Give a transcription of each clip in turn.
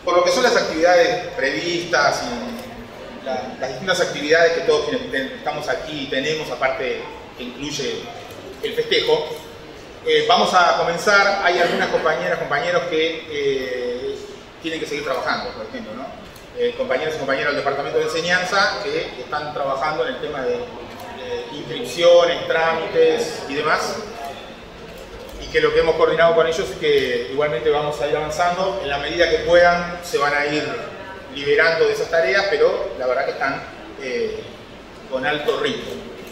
por lo que son las actividades previstas y las distintas actividades que todos quienes estamos aquí tenemos, aparte que incluye el festejo, vamos a comenzar. Hay algunas compañeras, compañeros que tienen que seguir trabajando, por ejemplo, ¿no? Compañeros y compañeras del Departamento de Enseñanza que están trabajando en el tema de inscripciones, trámites y demás, y que lo que hemos coordinado con ellos es que igualmente vamos a ir avanzando. En la medida que puedan se van a ir liberando de esas tareas, pero la verdad que están con alto ritmo.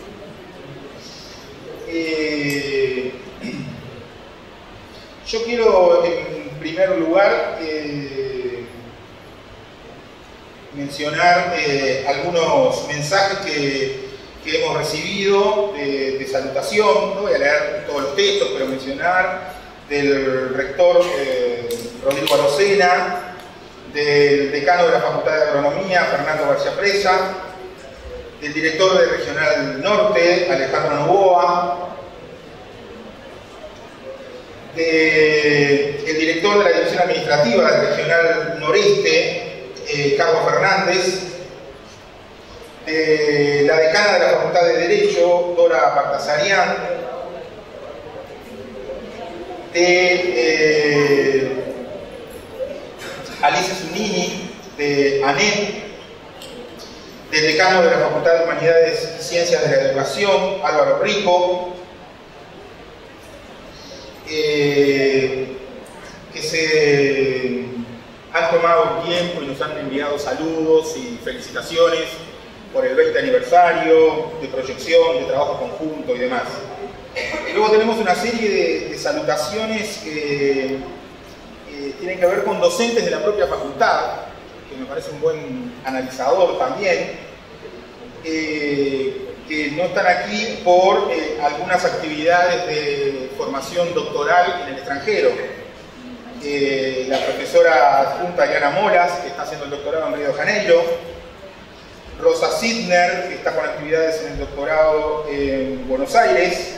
Yo quiero en primer lugar mencionar algunos mensajes que hemos recibido de salutación. No voy a leer todos los textos, pero mencionar del rector Rodrigo Arocena, del decano de la Facultad de Agronomía, Fernando García Presa, del director de Regional Norte, Alejandro Novoa, del director de la Dirección Administrativa del Regional Noreste, Carlos Fernández, de la decana de la Facultad de Derecho, Dora Bagdasarian, de Alicia Zunini, de ANEP, del decano de la Facultad de Humanidades y Ciencias de la Educación, Álvaro Rico, que se han tomado tiempo y nos han enviado saludos y felicitaciones por el 20 aniversario, de proyección, de trabajo conjunto y demás. Luego tenemos una serie de salutaciones que tienen que ver con docentes de la propia facultad, que me parece un buen analizador también, que no están aquí por algunas actividades de formación doctoral en el extranjero. La profesora adjunta Ariana Molas, que está haciendo el doctorado en Río de Janeiro, Rosa Sidner, que está con actividades en el doctorado en Buenos Aires,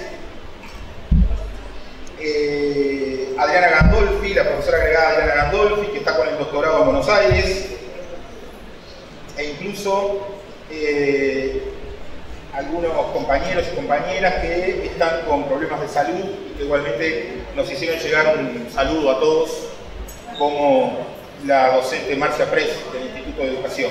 Adriana Gandolfi, la profesora agregada Adriana Gandolfi, que está con el doctorado en Buenos Aires, e incluso algunos compañeros y compañeras que están con problemas de salud y que igualmente nos hicieron llegar un saludo a todos, como la docente Marcia Press del Instituto de Educación.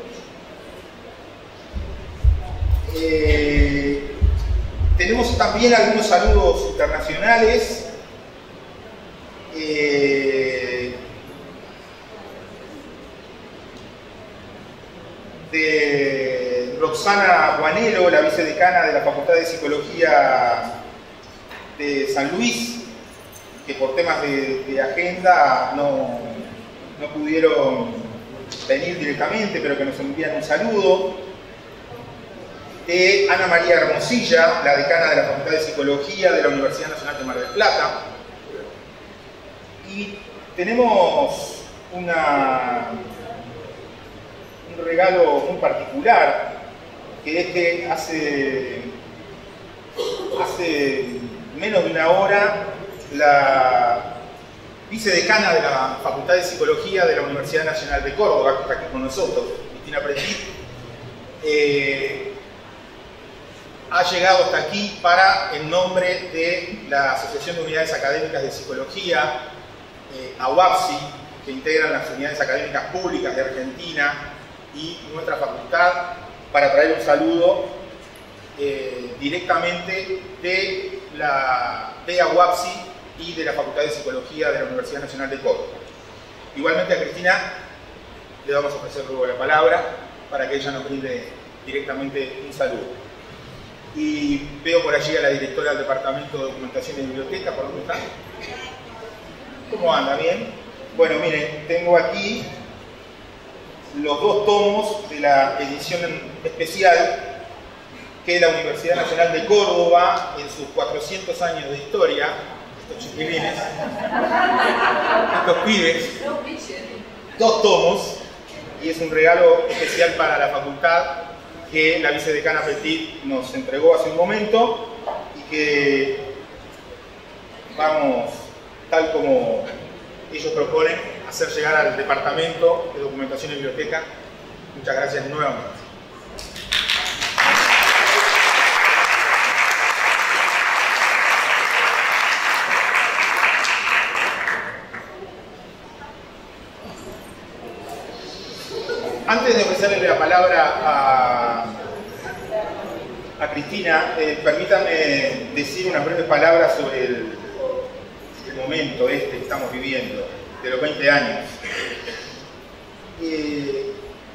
Tenemos también algunos saludos internacionales. De Roxana Guanero, la vicedecana de la Facultad de Psicología de San Luis, que por temas de agenda no pudieron venir directamente, pero que nos envían un saludo. De Ana María Hermosilla, la decana de la Facultad de Psicología de la Universidad Nacional de Mar del Plata. Y tenemos un regalo muy particular, que es que hace menos de una hora la vicedecana de la Facultad de Psicología de la Universidad Nacional de Córdoba, que está aquí con nosotros, Cristina Petit, ha llegado hasta aquí para, en nombre de la Asociación de Unidades Académicas de Psicología, AUAPSI, que integran las unidades académicas públicas de Argentina y nuestra facultad, para traer un saludo directamente de AUAPSI y de la Facultad de Psicología de la Universidad Nacional de Córdoba. Igualmente a Cristina le vamos a ofrecer luego la palabra para que ella nos brinde directamente un saludo. Y veo por allí a la directora del Departamento de Documentación y Biblioteca. ¿Por dónde está? ¿Cómo anda? ¿Bien? Bueno, miren, tengo aquí los dos tomos de la edición especial que la Universidad Nacional de Córdoba, en sus 400 años de historia, estos chiquilines, estos pibes, dos tomos, y es un regalo especial para la facultad que la vicedecana Petit nos entregó hace un momento y que vamos, tal como ellos proponen, a hacer llegar al Departamento de Documentación y Biblioteca. Muchas gracias nuevamente. Antes de ofrecerle la palabra a Cristina, permítanme decir unas breves palabras sobre el momento que estamos viviendo, de los 20 años. En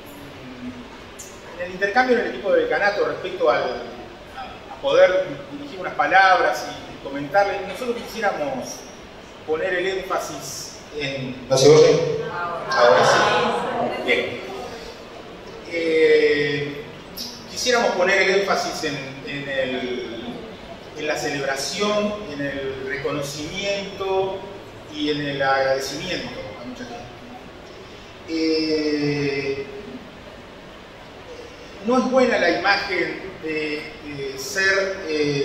el intercambio en el equipo del decanato respecto a poder dirigir unas palabras y comentarles, nosotros quisiéramos poner el énfasis en... ¿No se oye? Ahora sí. Bien. Quisiéramos poner el énfasis en la celebración, en el reconocimiento y en el agradecimiento a mucha gente. No es buena la imagen de ser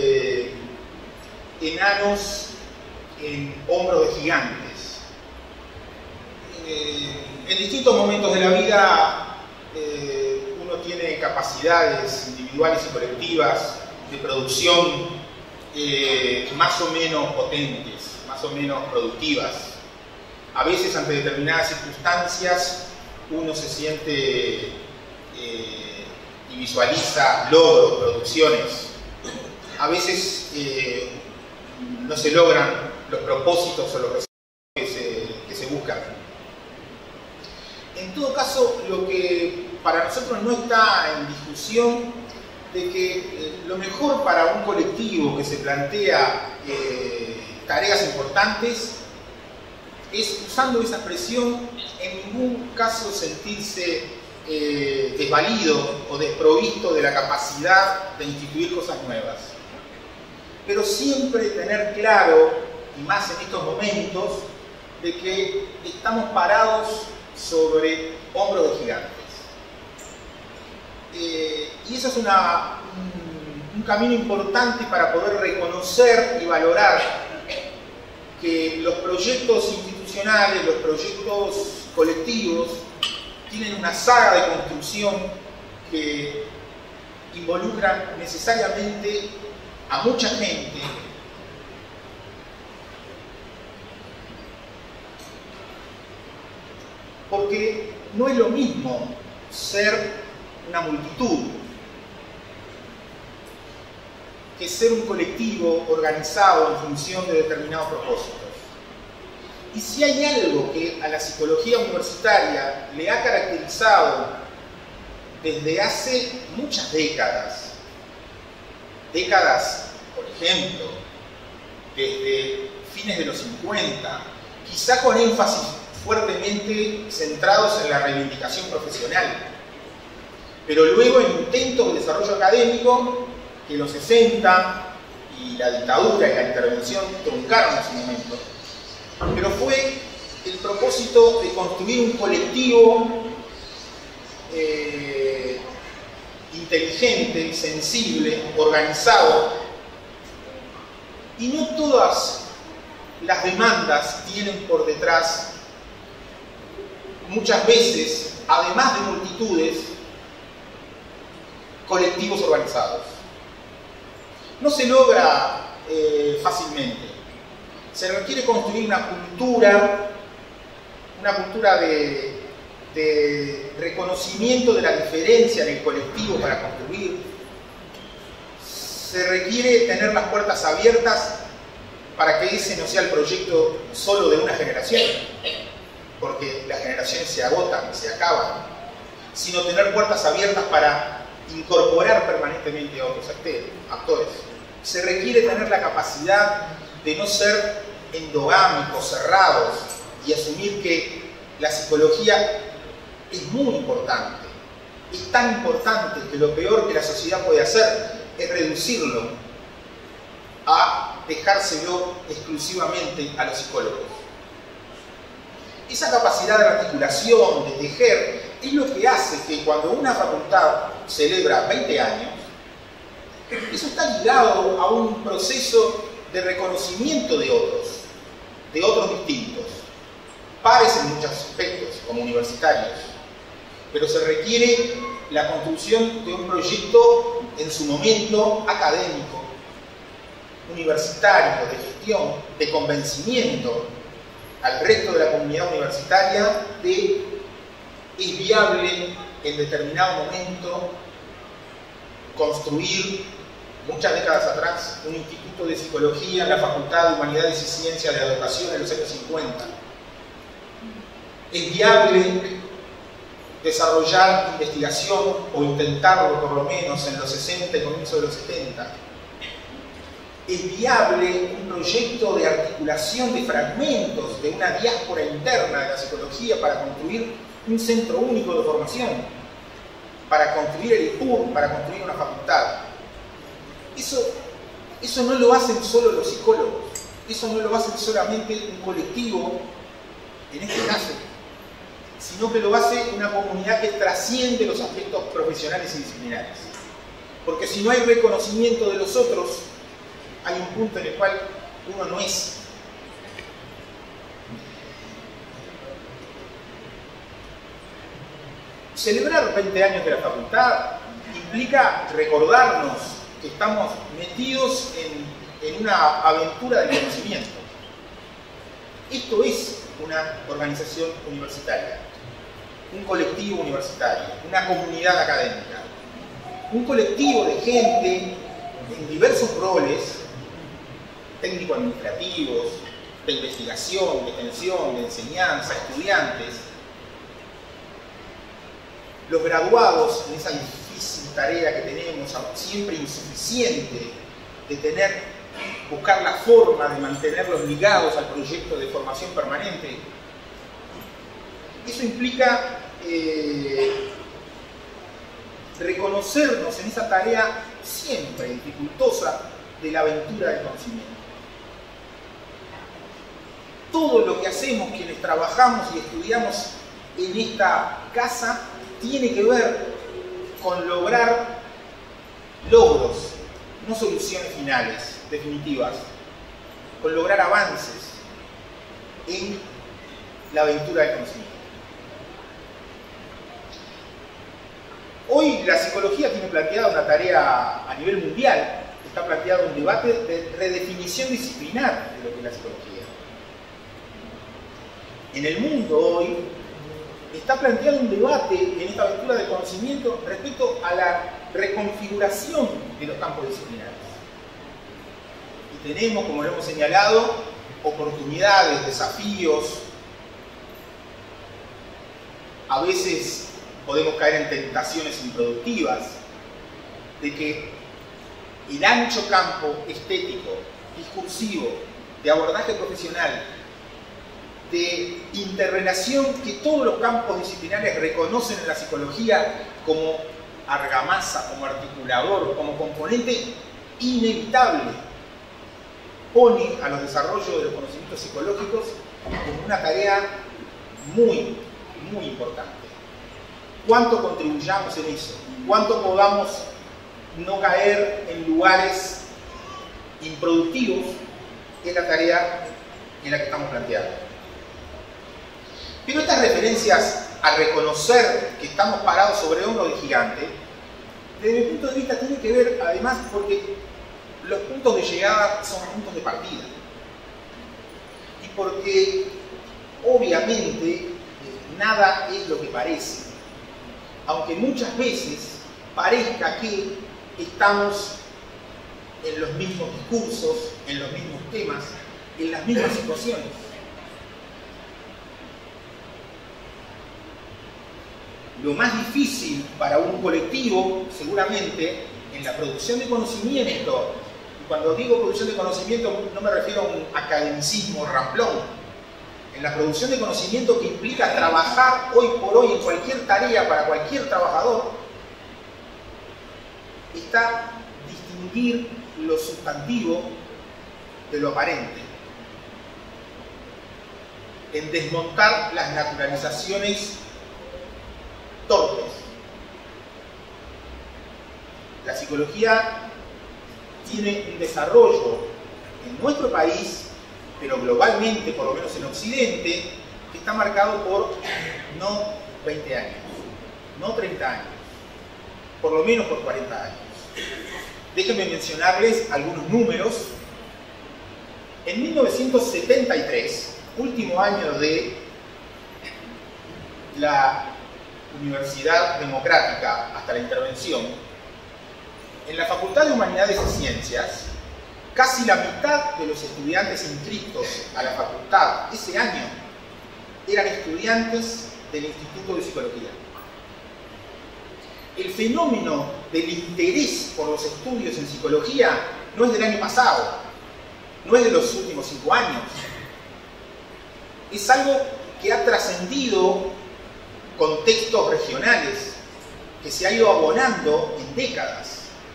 enanos en hombros de gigantes. En distintos momentos de la vida uno tiene capacidades individuales y colectivas de producción más o menos potentes, más o menos productivas. A veces ante determinadas circunstancias uno se siente y visualiza logros, producciones. A veces no se logran los propósitos o los resultados que se buscan. En todo caso, lo que para nosotros no está en discusión de que lo mejor para un colectivo que se plantea tareas importantes es, usando esa expresión, en ningún caso sentirse desvalido o desprovisto de la capacidad de instituir cosas nuevas. Pero siempre tener claro, y más en estos momentos, de que estamos parados sobre hombros de gigantes. Y eso es un camino importante para poder reconocer y valorar que los proyectos institucionales, los proyectos colectivos, tienen una saga de construcción que involucran necesariamente a mucha gente, porque no es lo mismo ser una multitud que ser un colectivo organizado en función de determinados propósitos. Y si hay algo que a la psicología universitaria le ha caracterizado desde hace muchas décadas, por ejemplo, desde fines de los 50, quizá con énfasis fuertemente centrados en la reivindicación profesional, pero luego en intentos de desarrollo académico que en los 60 y la dictadura y la intervención truncaron en ese momento, pero fue el propósito de construir un colectivo inteligente, sensible, organizado, y no todas las demandas tienen por detrás, muchas veces, además de multitudes, colectivos organizados. No se logra fácilmente. Se requiere construir una cultura de reconocimiento de la diferencia en el colectivo para construir. Se requiere tener las puertas abiertas para que ese no sea el proyecto solo de una generación, porque las generaciones se agotan, se acaban, sino tener puertas abiertas para incorporar permanentemente a otros actores. Se requiere tener la capacidad de no ser endogámicos, cerrados, y asumir que la psicología es muy importante. Es tan importante que lo peor que la sociedad puede hacer es reducirlo a dejárselo exclusivamente a los psicólogos. Esa capacidad de articulación, de tejer, es lo que hace que cuando una facultad celebra 20 años, eso está ligado a un proceso de reconocimiento de otros distintos. pares en muchos aspectos, como universitarios, pero se requiere la construcción de un proyecto en su momento académico, universitario, de gestión, de convencimiento al resto de la comunidad universitaria de es viable en determinado momento construir, muchas décadas atrás, un instituto de psicología en la Facultad de Humanidades y Ciencias de la Educación en los años 50. Es viable desarrollar investigación, o intentarlo por lo menos, en los 60 y comienzos de los 70. Es viable un proyecto de articulación de fragmentos de una diáspora interna de la psicología para construir un centro único de formación, para construir el IPUR, para construir una facultad. Eso no lo hacen solo los psicólogos, eso no lo hacen solamente un colectivo, en este caso, sino que lo hace una comunidad que trasciende los aspectos profesionales y disciplinares. Porque si no hay reconocimiento de los otros, hay un punto en el cual uno no es. Celebrar 20 años de la facultad implica recordarnos que estamos metidos en una aventura del conocimiento. Esto es una organización universitaria, un colectivo universitario, una comunidad académica, un colectivo de gente en diversos roles, técnico-administrativos, de investigación, de extensión, de enseñanza, estudiantes, los graduados en esa difícil tarea que tenemos, siempre insuficiente, de buscar la forma de mantenerlos ligados al proyecto de formación permanente. Eso implica reconocernos en esa tarea siempre dificultosa de la aventura del conocimiento. Todo lo que hacemos quienes trabajamos y estudiamos en esta casa tiene que ver con lograr logros, no soluciones finales, definitivas, con lograr avances en la aventura del conocimiento. Hoy la psicología tiene planteada una tarea a nivel mundial, está planteado un debate de redefinición disciplinar de lo que es la psicología. En el mundo hoy está planteado un debate en esta aventura del conocimiento respecto a la reconfiguración de los campos disciplinares. Y tenemos, como lo hemos señalado, oportunidades, desafíos. A veces podemos caer en tentaciones improductivas de que el ancho campo estético, discursivo, de abordaje profesional, de interrelación que todos los campos disciplinares reconocen en la psicología como argamasa, como articulador, como componente inevitable, pone a los desarrollos de los conocimientos psicológicos como una tarea muy, muy importante. ¿Cuánto contribuyamos en eso? ¿Cuánto podamos no caer en lugares improductivos? Es la tarea en la que estamos planteando. Pero estas referencias a reconocer que estamos parados sobre hombros de gigante, desde mi punto de vista tienen que ver, además, porque los puntos de llegada son puntos de partida. Y porque, obviamente, nada es lo que parece. Aunque muchas veces parezca que estamos en los mismos discursos, en los mismos temas, en las mismas situaciones. Lo más difícil para un colectivo, seguramente, en la producción de conocimiento, y cuando digo producción de conocimiento no me refiero a un academicismo ramplón, en la producción de conocimiento que implica trabajar hoy por hoy en cualquier tarea para cualquier trabajador, está distinguir lo sustantivo de lo aparente, en desmontar las naturalizaciones torpes. La psicología tiene un desarrollo en nuestro país, pero globalmente, por lo menos en Occidente, está marcado por no 20 años, no 30 años, por lo menos por 40 años. Déjenme mencionarles algunos números. En 1973, último año de la Universidad Democrática hasta la intervención, en la Facultad de Humanidades y Ciencias, casi la mitad de los estudiantes inscritos a la facultad ese año eran estudiantes del Instituto de Psicología. El fenómeno del interés por los estudios en psicología no es del año pasado, no es de los últimos 5 años. Es algo que ha trascendido contextos regionales, que se ha ido abonando en décadas.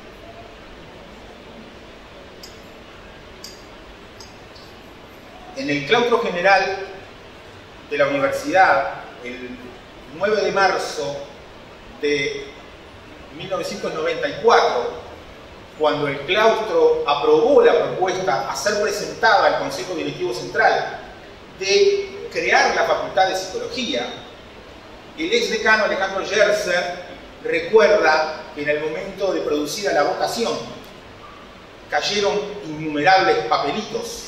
En el claustro general de la universidad, el 9 de marzo de 1994, cuando el claustro aprobó la propuesta a ser presentada al Consejo Directivo Central de crear la Facultad de Psicología, el exdecano Alejandro Gerser recuerda que en el momento de producida la votación cayeron innumerables papelitos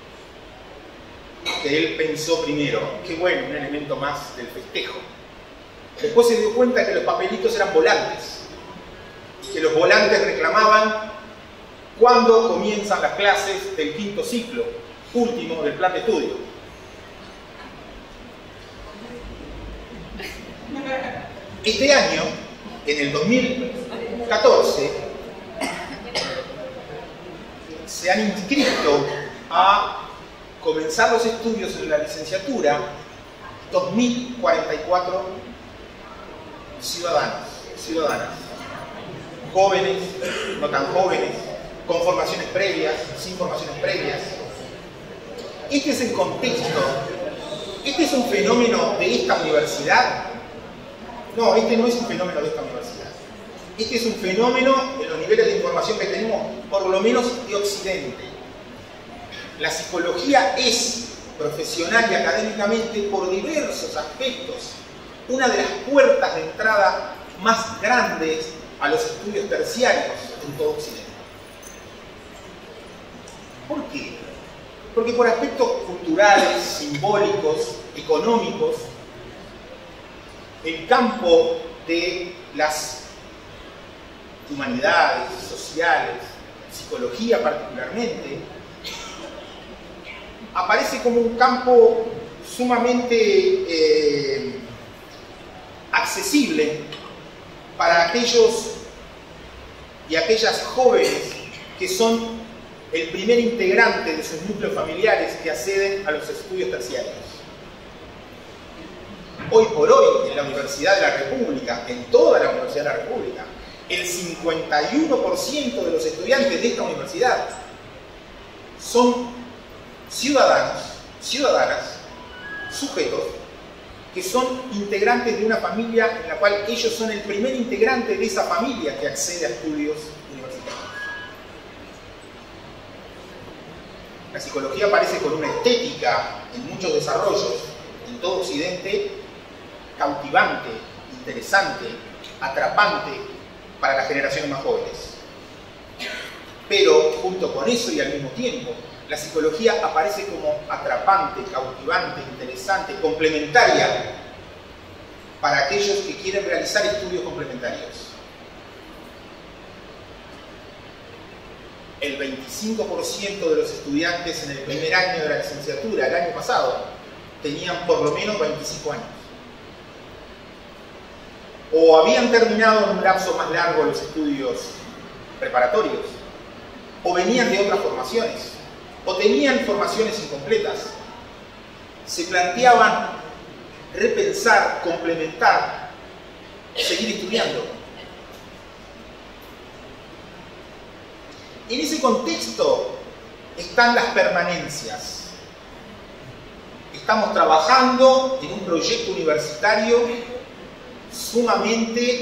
que él pensó primero, qué bueno, un elemento más del festejo. Después se dio cuenta que los papelitos eran volantes, y que los volantes reclamaban cuándo comienzan las clases del 5º ciclo, último del plan de estudio. Este año, en el 2014, se han inscrito a comenzar los estudios en la licenciatura 2.044 ciudadanas, jóvenes, no tan jóvenes, con formaciones previas, sin formaciones previas. Este es el contexto. ¿Este es un fenómeno de esta universidad? No, este no es un fenómeno de esta universidad. Este es un fenómeno de los niveles de información que tenemos, por lo menos de Occidente. La psicología es profesional y académicamente por diversos aspectos una de las puertas de entrada más grandes a los estudios terciarios en todo Occidente. ¿Por qué? Porque por aspectos culturales, simbólicos, económicos, el campo de las humanidades, sociales, psicología particularmente, aparece como un campo sumamente accesible para aquellos y aquellas jóvenes que son el primer integrante de sus núcleos familiares que acceden a los estudios terciarios. Hoy por hoy, en la Universidad de la República, en toda la Universidad de la República, el 51% de los estudiantes de esta universidad son ciudadanos, ciudadanas, sujetos que son integrantes de una familia en la cual ellos son el primer integrante de esa familia que accede a estudios universitarios. La psicología aparece con una estética en muchos desarrollos en todo Occidente cautivante, interesante, atrapante para las generaciones más jóvenes. Pero junto con eso y al mismo tiempo, la psicología aparece como atrapante, cautivante, interesante, complementaria para aquellos que quieren realizar estudios complementarios. El 25% de los estudiantes en el primer año de la licenciatura, el año pasado, tenían por lo menos 25 años. O habían terminado en un lapso más largo los estudios preparatorios, o venían de otras formaciones, o tenían formaciones incompletas. Se planteaban repensar, complementar, seguir estudiando. En ese contexto están las permanencias. Estamos trabajando en un proyecto universitario sumamente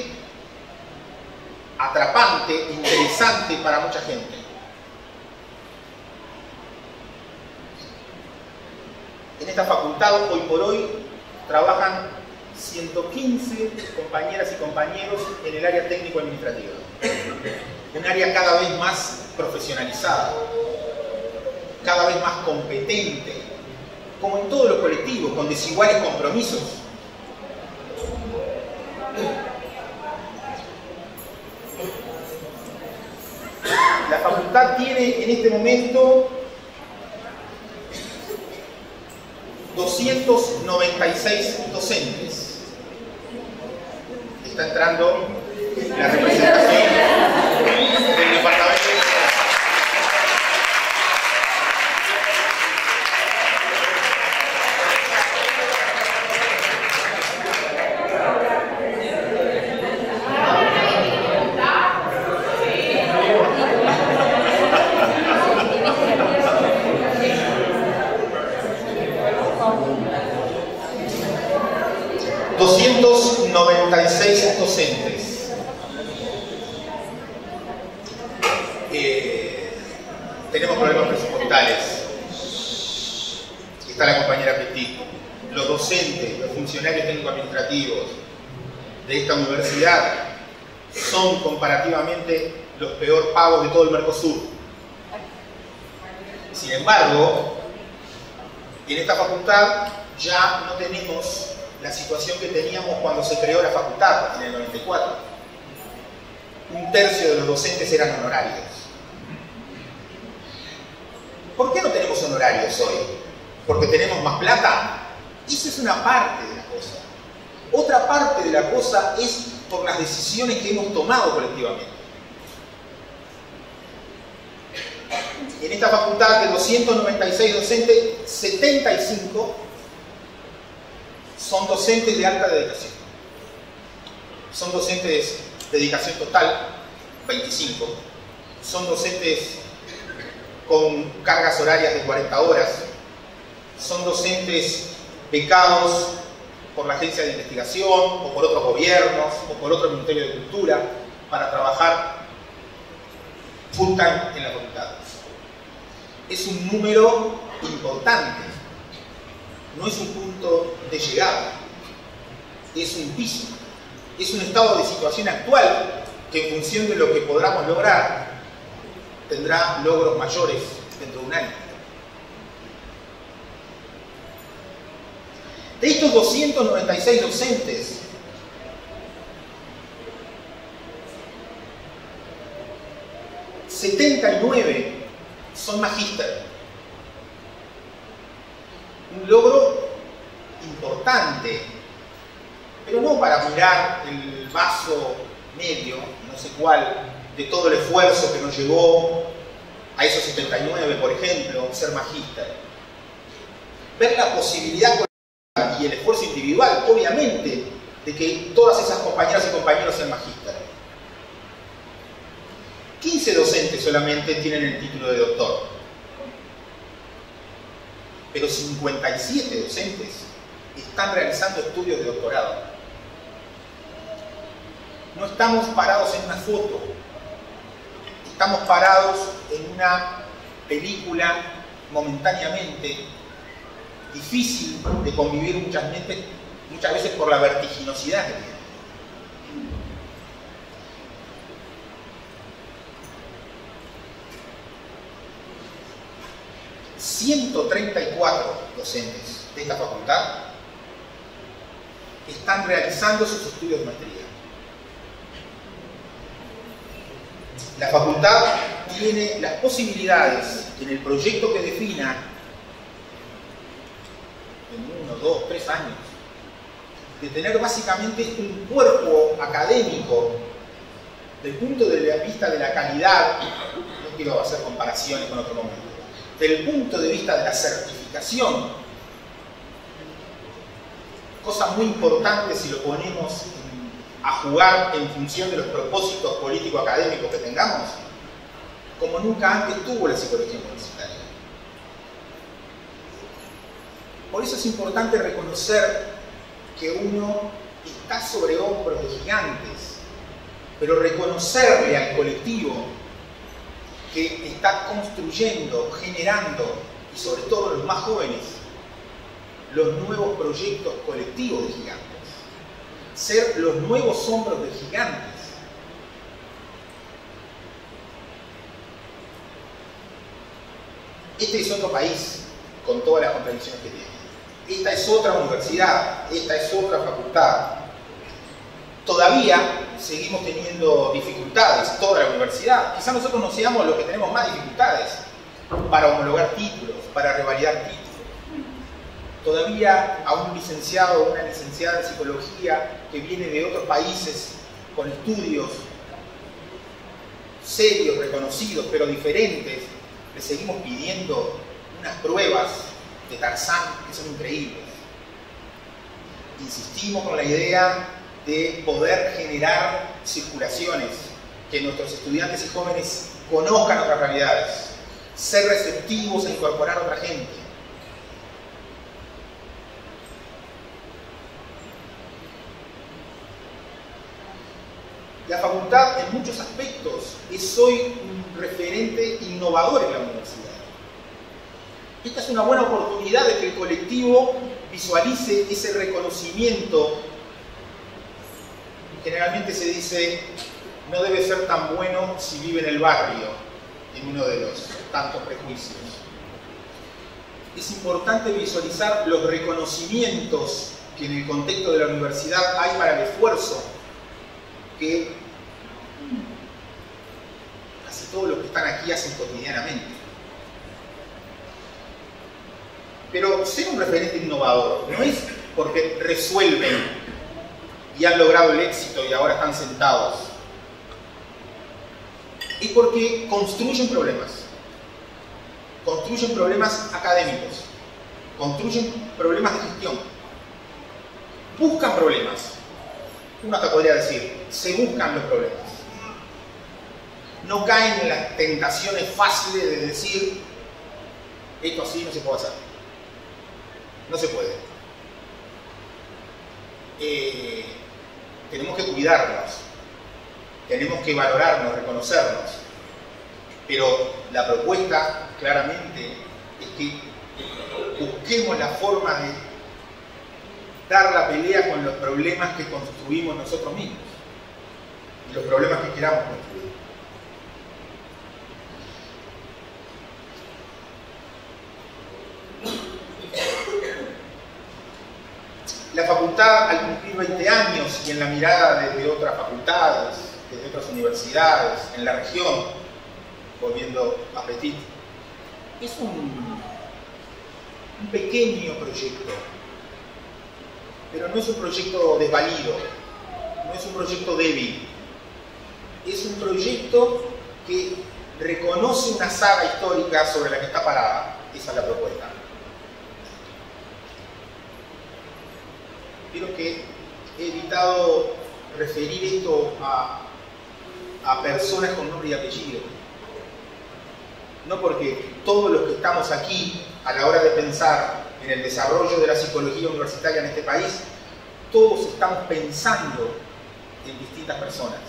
atrapante, interesante para mucha gente. En esta facultad, hoy por hoy, trabajan 115 compañeras y compañeros en el área técnico-administrativa. Un área cada vez más profesionalizada, cada vez más competente, como en todos los colectivos, con desiguales compromisos. La facultad tiene en este momento 296 docentes. Está entrando la representación del departamento de... 296 docentes. Tenemos problemas presupuestales. Está la compañera Petit. Los docentes, los funcionarios técnico-administrativos de esta universidad son comparativamente los peor pagos de todo el Mercosur. Sin embargo, en esta facultad ya no tenemos la situación que teníamos cuando se creó la facultad en el 94. Un tercio de los docentes eran honorarios. ¿Por qué no tenemos honorarios hoy? ¿Porque tenemos más plata? Esa es una parte de la cosa. Otra parte de la cosa es por las decisiones que hemos tomado colectivamente. En esta facultad de 296 docentes, 75 son docentes de alta dedicación. Son docentes de dedicación total, 25. Son docentes con cargas horarias de 40 horas. Son docentes becados por la agencia de investigación, o por otros gobiernos, o por otro Ministerio de Cultura, para trabajar full time en la facultad. Es un número importante. No es un punto de llegada, es un piso, es un estado de situación actual que en función de lo que podamos lograr tendrá logros mayores dentro de un año. De estos 296 docentes, ...79 son magíster. Un logro importante, pero no para mirar el vaso medio, no sé cuál, de todo el esfuerzo que nos llevó a esos 79, por ejemplo, ser magíster. Ver la posibilidad y el esfuerzo individual, obviamente, de que todas esas compañeras y compañeros sean magíster. 15 docentes solamente tienen el título de doctor, pero 57 docentes están realizando estudios de doctorado. No estamos parados en una foto, estamos parados en una película momentáneamente difícil de convivir muchas veces por la vertiginosidad que tiene. ...134 docentes de esta facultad están realizando sus estudios de maestría. La facultad tiene las posibilidades en el proyecto que defina en 1, 2, 3 años de tener básicamente un cuerpo académico del punto de vista de la calidad. No quiero hacer comparaciones con otro momento. Del punto de vista de la certificación, cosa muy importante si lo ponemos a jugar en función de los propósitos político-académicos que tengamos, como nunca antes tuvo la psicología universitaria. Por eso es importante reconocer que uno está sobre hombros de gigantes, pero reconocerle al colectivo que está construyendo, generando, y sobre todo los más jóvenes, los nuevos proyectos colectivos de gigantes, ser los nuevos hombros de gigantes. Este es otro país, con todas las contradicciones que tiene. Esta es otra universidad, esta es otra facultad. Todavía seguimos teniendo dificultades, toda la universidad. Quizá nosotros no seamos los que tenemos más dificultades para homologar títulos, para revalidar títulos. Todavía a un licenciado o una licenciada en psicología que viene de otros países con estudios serios, reconocidos, pero diferentes, le seguimos pidiendo unas pruebas de Tarzán que son increíbles. Insistimos con la idea de poder generar circulaciones, que nuestros estudiantes y jóvenes conozcan otras realidades, ser receptivos a incorporar a otra gente. La facultad, en muchos aspectos, es hoy un referente innovador en la universidad. Esta es una buena oportunidad de que el colectivo visualice ese reconocimiento. Generalmente se dice, no debe ser tan bueno si vive en el barrio, en uno de los tantos prejuicios. Es importante visualizar los reconocimientos que en el contexto de la universidad hay para el esfuerzo que casi todos los que están aquí hacen cotidianamente. Pero ser un referente innovador no es porque resuelven y han logrado el éxito y ahora están sentados. Es porque construyen problemas académicos, construyen problemas de gestión, buscan problemas. Uno hasta podría decir, se buscan los problemas. No caen en las tentaciones fáciles de decir, esto así no se puede hacer. No se puede. Tenemos que cuidarnos, tenemos que valorarnos, reconocernos. Pero la propuesta, claramente, es que busquemos la forma de dar la pelea con los problemas que construimos nosotros mismos y los problemas que queramos construir. La facultad, al cumplir 20 años y en la mirada desde otras facultades, desde otras universidades, en la región, volviendo a Petit, es un pequeño proyecto, pero no es un proyecto desvalido, no es un proyecto débil, es un proyecto que reconoce una saga histórica sobre la que está parada. Esa es la propuesta. Creo que he evitado referir esto a personas con nombre y apellido. No porque todos los que estamos aquí, a la hora de pensar en el desarrollo de la psicología universitaria en este país, todos estamos pensando en distintas personas.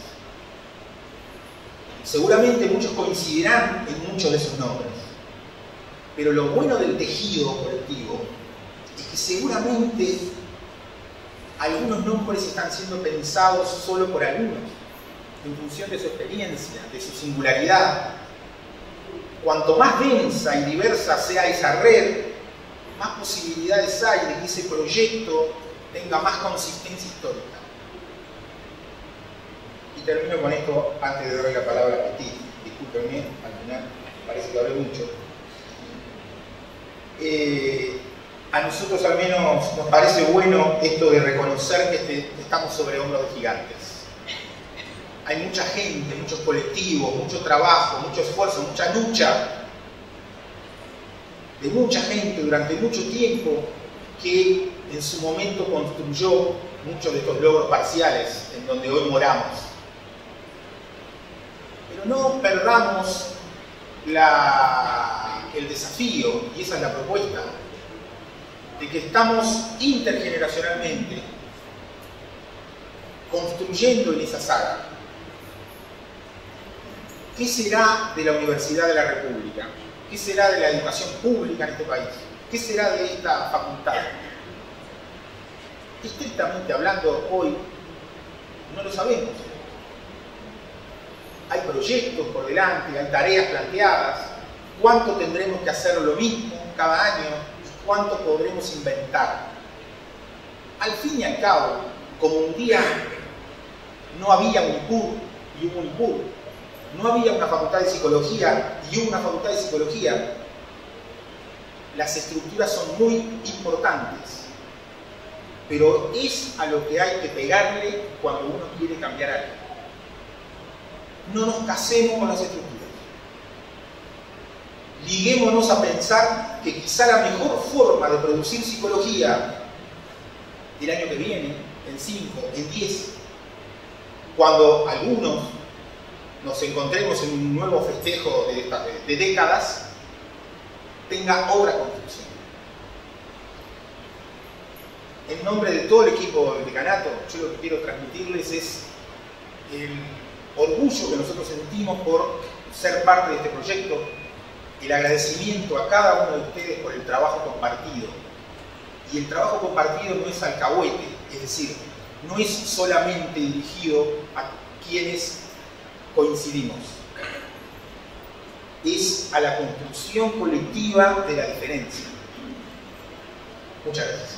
Seguramente muchos coincidirán en muchos de sus nombres. Pero lo bueno del tejido colectivo es que seguramente algunos nombres están siendo pensados solo por algunos, en función de su experiencia, de su singularidad. Cuanto más densa y diversa sea esa red, más posibilidades hay de que ese proyecto tenga más consistencia histórica. Y termino con esto antes de darle la palabra a Petit. Discúlpenme, al final parece que hablé mucho. A nosotros al menos nos parece bueno esto de reconocer que estamos sobre hombros de gigantes. Hay mucha gente, muchos colectivos, mucho trabajo, mucho esfuerzo, mucha lucha de mucha gente durante mucho tiempo que en su momento construyó muchos de estos logros parciales en donde hoy moramos. Pero no perdamos el desafío, y esa es la propuesta, de que estamos intergeneracionalmente construyendo en esa saga. ¿Qué será de la Universidad de la República? ¿Qué será de la educación pública en este país? ¿Qué será de esta facultad? estrictamente hablando hoy, no lo sabemos. Hay proyectos por delante, hay tareas planteadas. ¿Cuánto tendremos que hacer lo mismo cada año? ¿Cuánto podremos inventar? Al fin y al cabo, como un día no había un IPUR y hubo un IPUR, no había una facultad de psicología y hubo una facultad de psicología, las estructuras son muy importantes, pero es a lo que hay que pegarle cuando uno quiere cambiar algo. No nos casemos con las estructuras. Liguémonos a pensar que quizá la mejor forma de producir psicología el año que viene, en 5, en 10, cuando algunos nos encontremos en un nuevo festejo de décadas, tenga otra construcción. En nombre de todo el equipo del decanato, yo lo que quiero transmitirles es el orgullo que nosotros sentimos por ser parte de este proyecto, el agradecimiento a cada uno de ustedes por el trabajo compartido. Y el trabajo compartido no es alcahuete, es decir, no es solamente dirigido a quienes coincidimos, es a la construcción colectiva de la diferencia. Muchas gracias.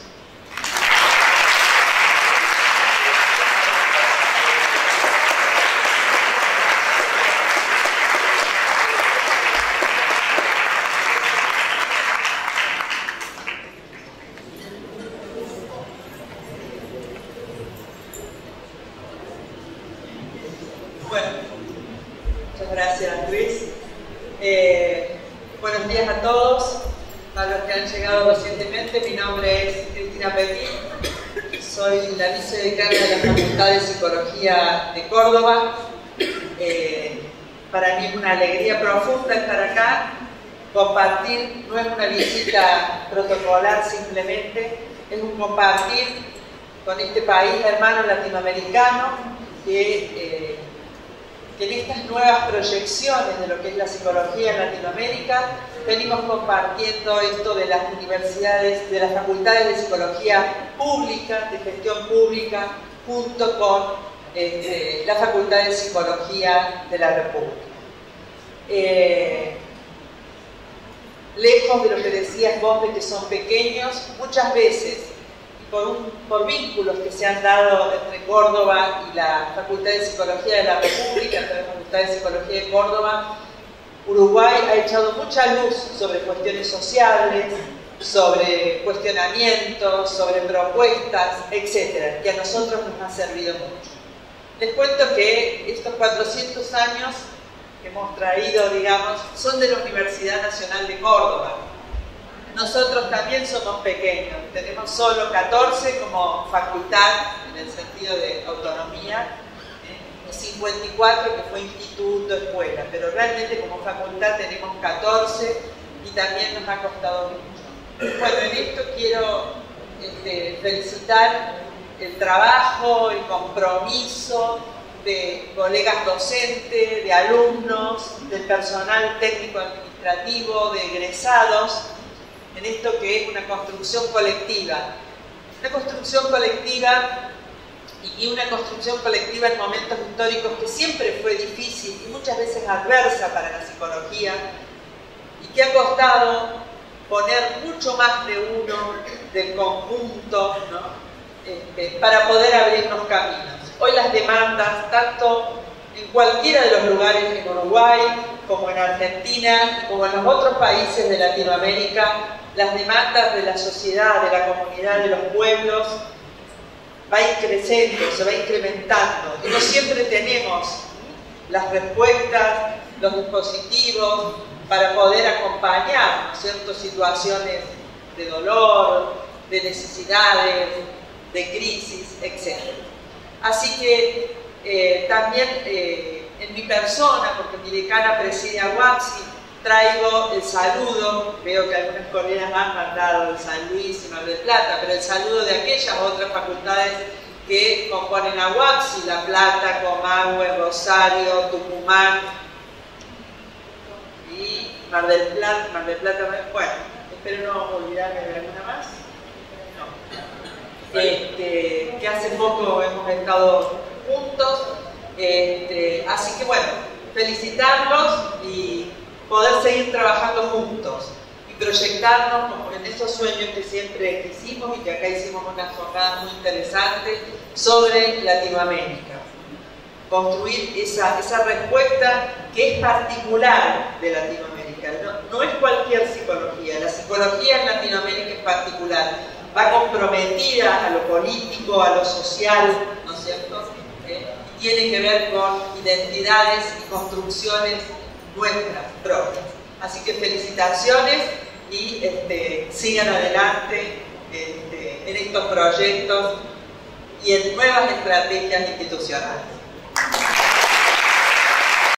Buenos días a todos, a los que han llegado recientemente. Mi nombre es Cristina Petit, soy la vicedecana de la Facultad de Psicología de Córdoba. Para mí es una alegría profunda estar acá, compartir, no es una visita protocolar simplemente, es un compartir con este país hermano latinoamericano que en estas nuevas proyecciones de lo que es la psicología en Latinoamérica, venimos compartiendo esto de las universidades, de las facultades de psicología pública, de gestión pública, junto con la Facultad de Psicología de la República. Lejos de lo que decías vos de que son pequeños, muchas veces, por vínculos que se han dado entre Córdoba y la Facultad de Psicología de la República, entre la Facultad de Psicología de Córdoba, Uruguay ha echado mucha luz sobre cuestiones sociales, sobre cuestionamientos, sobre propuestas, etcétera, que a nosotros nos ha servido mucho. Les cuento que estos 400 años que hemos traído, digamos, son de la Universidad Nacional de Córdoba. Nosotros también somos pequeños, tenemos solo 14 como facultad en el sentido de autonomía, 54 que fue instituto, escuela, pero realmente como facultad tenemos 14 y también nos ha costado mucho. Bueno, en esto quiero felicitar el trabajo, el compromiso de colegas docentes, de alumnos, del personal técnico administrativo, de egresados, en esto que es una construcción colectiva. Una construcción colectiva y una construcción colectiva en momentos históricos que siempre fue difícil y muchas veces adversa para la psicología y que ha costado poner mucho más de uno, del conjunto, ¿no? Para poder abrirnos caminos. Hoy las demandas, tanto en cualquiera de los lugares en Uruguay, como en Argentina, como en los otros países de Latinoamérica, las demandas de la sociedad, de la comunidad, de los pueblos, va creciendo, se va incrementando. Y no siempre tenemos las respuestas, los dispositivos para poder acompañar, ¿no es cierto?, situaciones de dolor, de necesidades, de crisis, etc. Así que también en mi persona, porque mi decana preside a UACSI, traigo el saludo, veo que algunas colegas han mandado el San Luis y Mar del Plata, pero el saludo de aquellas otras facultades que componen a UACSI, La Plata, Comahue, Rosario, Tucumán y Mar del Plata, bueno, espero no olvidarme de alguna más. No. que hace poco hemos estado juntos. Así que bueno, felicitarlos y poder seguir trabajando juntos y proyectarnos como en esos sueños que siempre quisimos y que acá hicimos unas jornadas muy interesantes sobre Latinoamérica. Construir esa respuesta que es particular de Latinoamérica. No es cualquier psicología, la psicología en Latinoamérica es particular, va comprometida a lo político, a lo social, ¿no es cierto? Y tiene que ver con identidades y construcciones nuestras, propias. Así que felicitaciones y sigan adelante en estos proyectos y en nuevas estrategias institucionales.